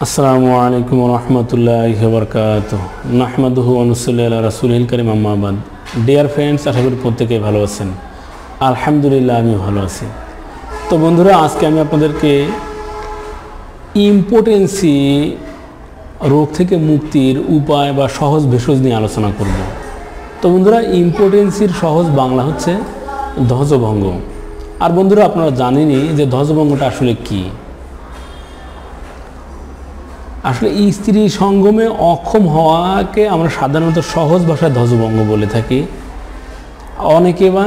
আসসালামু আলাইকুম ওয়া রাহমাতুল্লাহি ওয়া বারাকাতুহু নাহমাদুহু ওয়া নুসাল্লি আলা রাসূলিল কারীম আম্মা বাদ। ডিয়ার ফ্রেন্ডস, আশা করি প্রত্যেকেই ভালো আছেন। আলহামদুলিল্লাহ, আমি ভালো আছি। তো বন্ধুরা, আজকে আমি আপনাদেরকে ইম্পোটেন্সি রোগ থেকে মুক্তির উপায় বা সহজ ভেষজ নিয়ে আলোচনা করব। তো বন্ধুরা, ইম্পোটেন্সির সহজ বাংলা হচ্ছে ধ্বজভঙ্গ। আর বন্ধুরা, আপনারা জানেনই যে ধ্বজভঙ্গটা আসলে কী। আসলে স্ত্রী সঙ্গমে অক্ষম হওয়াকে আমরা সাধারণত সহজ ভাষায় ধ্বজভঙ্গ বলে থাকি। অনেকে বা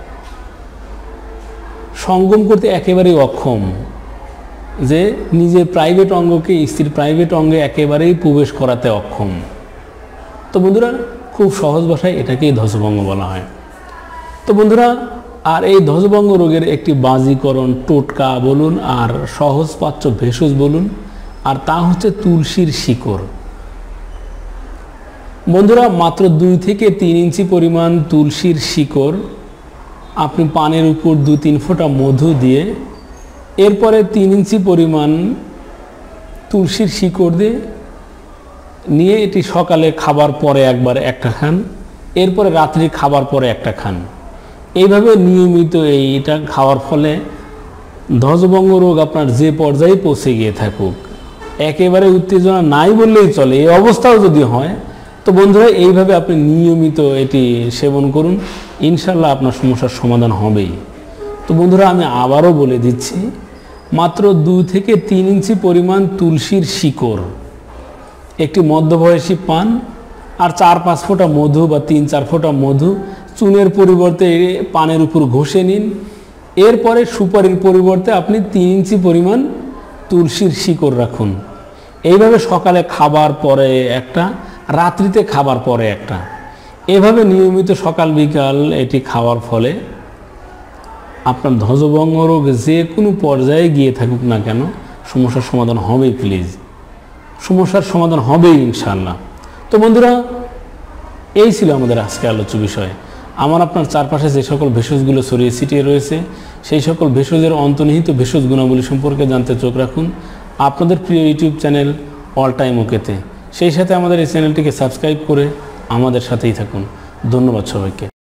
সঙ্গম করতে একেবারেই অক্ষম, যে নিজের প্রাইভেট অঙ্গকে স্ত্রীর প্রাইভেট অঙ্গে একেবারেই প্রবেশ করাতে অক্ষম। তো বন্ধুরা, খুব সহজ ভাষায় এটাকেই ধ্বজভঙ্গ বলা হয়। তো বন্ধুরা, আর এই ধ্বজভঙ্গ রোগের একটি বাজিকরণ টোটকা বলুন আর সহজপাচ্য ভেষজ বলুন, আর তা হচ্ছে তুলসীর শিকড়। বন্ধুরা, মাত্র 2 থেকে 3 ইঞ্চি পরিমাণ তুলসীর শিকড় আপনি পানের উপর 2-3 ফোঁটা মধু দিয়ে, এরপরে 3 ইঞ্চি পরিমাণ তুলসীর শিকড় দিয়ে নিয়ে এটি সকালে খাবার পরে একবার একটা খান, এরপরে রাত্রি খাবার পরে একটা খান। এইভাবে নিয়মিত এইটা খাওয়ার ফলে ধ্বজভঙ্গ রোগ আপনার যে পর্যায়ে পৌঁছে গিয়ে থাকুক, একেবারে উত্তেজনা নাই বললেই চলে, এই অবস্থাও যদি হয়, তো বন্ধুরা এইভাবে আপনি নিয়মিত এটি সেবন করুন, ইনশাল্লাহ আপনার সমস্যার সমাধান হবেই। তো বন্ধুরা, আমি আবারও বলে দিচ্ছি, মাত্র 2 থেকে 3 ইঞ্চি পরিমাণ তুলসীর শিকড়, একটি মধ্যবয়সী পান, আর 4-5 ফোঁটা মধু বা 3-4 ফোঁটা মধু চুনের পরিবর্তে পানের উপর ঘষে নিন। এরপরে সুপারির পরিবর্তে আপনি 3 ইঞ্চি পরিমাণ তুলসীর শিকড় রাখুন। এইভাবে সকালে খাবার পরে একটা, রাত্রিতে খাবার পরে একটা, এভাবে নিয়মিত সকাল বিকাল এটি খাওয়ার ফলে আপনার ধ্বজভঙ্গ রোগ যে কোনো পর্যায়ে গিয়ে থাকুক না কেন, সমস্যার সমাধান হবেই। প্লিজ, সমস্যার সমাধান হবেই ইনশাআল্লাহ। তো বন্ধুরা, এই ছিল আমাদের আজকে আলোচ্য বিষয়। আমার আপনার চারপাশে যে সকল ভেষজগুলো ছড়িয়ে ছিটিয়ে রয়েছে, সেই সকল ভেষজের অন্তর্নিহিত ভেষজ গুণাবলী সম্পর্কে জানতে চোখ রাখুন আপনাদের প্রিয় ইউটিউব চ্যানেল অল টাইম ওকেতে। সেই সাথে আমাদের এই চ্যানেলটিকে সাবস্ক্রাইব করে আমাদের সাথেই থাকুন। ধন্যবাদ সবাইকে।